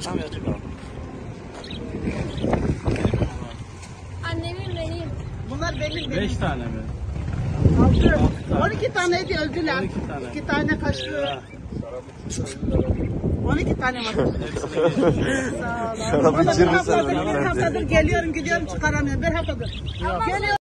Annemin benim. Bunlar benim. 5 tane mi? 6. 12 taneydi öldüler. 12 tane. 2 tane kaçtı. 12 tane var. Şarap içirir misin? Bir haftadır geliyorum gidiyorum çıkaramıyorum. Bir haftadır. Geliyorum.